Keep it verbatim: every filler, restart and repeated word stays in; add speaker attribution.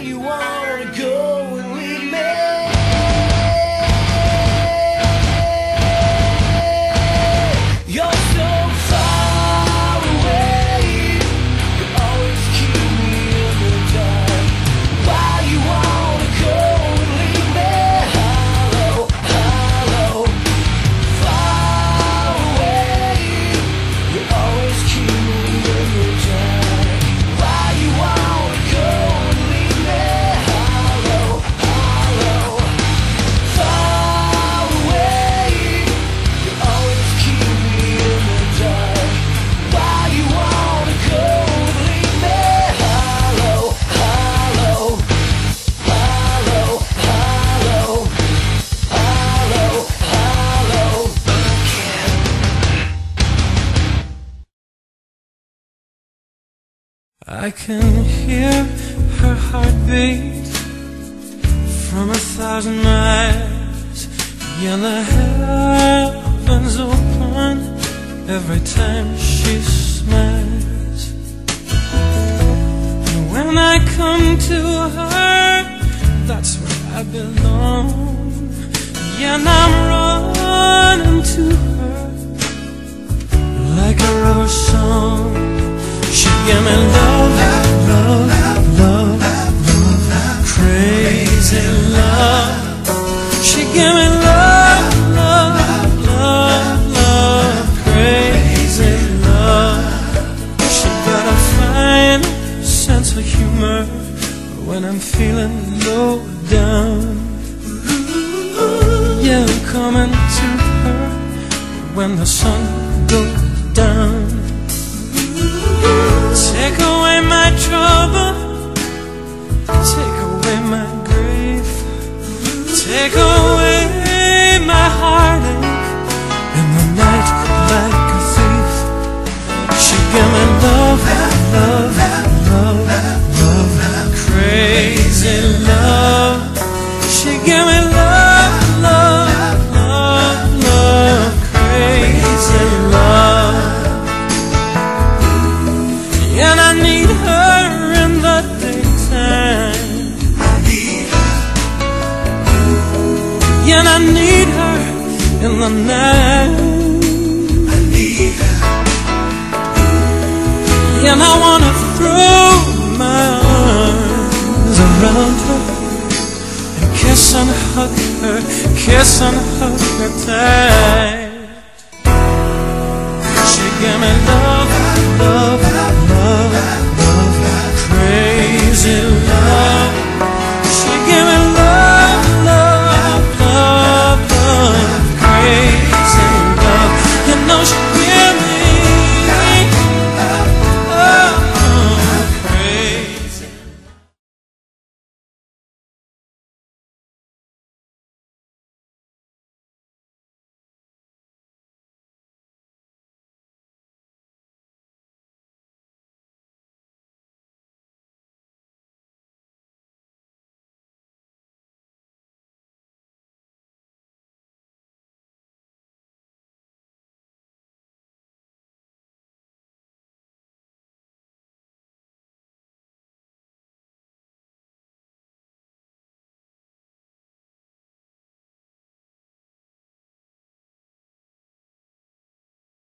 Speaker 1: you wanna go and leave me? You're so far away, you always keep me in the dark. Why you wanna go and leave me? Hollow, hollow, far away, you always keep me in the dark. Why you wanna go and leave me? Hollow, hollow, far away, you always keep me in the dark. Why you wanna go and leave me? Hollow, hollow, hollow, hollow, hollow, hollow again. I can hear her heartbeat from a thousand miles. Yeah, the heavens open every time she smiles. And when I come to her, that's where I belong. Yeah, and I'm running to her like a rubber song. She gave me love, love, love, love, crazy love. She gave me love, love, love, love, crazy love. She got a fine sense of humor when I'm feeling low down. Yeah, I'm coming to her when the sun goes down. Take away my trouble, take away my grief, take away my heartache in the night like a thief. She gave me love, love, love, love, crazy love. She gave me love, love, love, love, crazy love. And I need her in the daytime. I need her. Yeah, and I need her in the night. I need her. Yeah, and I wanna throw my arms around her and kiss and hug her, kiss and hug her tight. She gave me love.